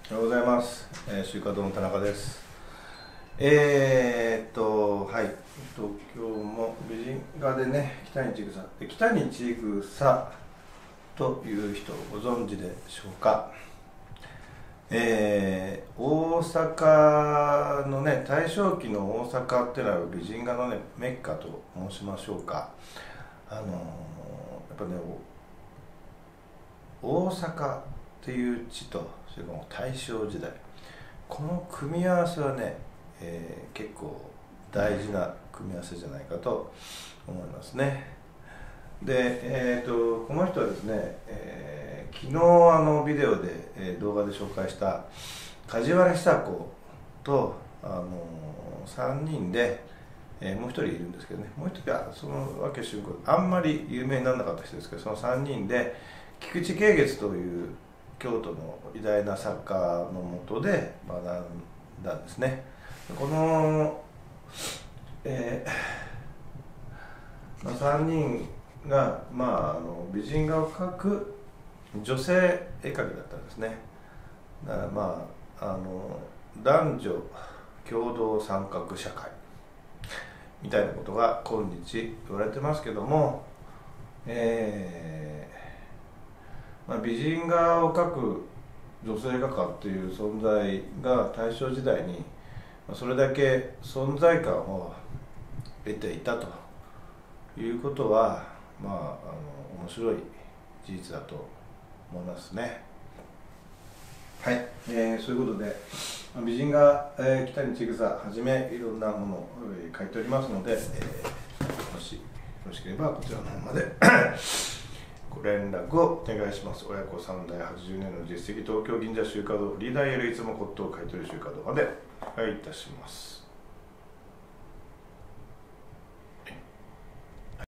おはようございます。週刊堂の田中です。はい。今日も美人画でね、北にちぐさ。北にちぐさという人をご存知でしょうか。大阪のね、大正期の大阪っていうのは美人画のね、メッカと申しましょうか。やっぱね、大阪っていう地と、それから大正時代、この組み合わせはね、結構大事な組み合わせじゃないかと思いますね。で、この人はですね、昨日ビデオで、動画で紹介した梶原久子と、3人で、もう一人いるんですけどね、もう一人はそのわけ瞬間あんまり有名にならなかった人ですけど、その3人で菊池景月という京都の偉大な作家のもとで学んだんですね。この、3人が、美人画を描く女性絵描きだったんですね。だから男女共同参画社会みたいなことが今日言われてますけども、美人画を描く女性画家っていう存在が大正時代にそれだけ存在感を得ていたということは、面白い事実だと思いますね。はい、そういうことで美人画、北にちぐさはじめいろんなものを書いておりますので、もしよろしければこちらの方までご連絡をお願いします。親子3代80年の実績、東京銀座週刊堂フリーダイヤルいつも骨董を買い取り週刊堂までお願いいたします。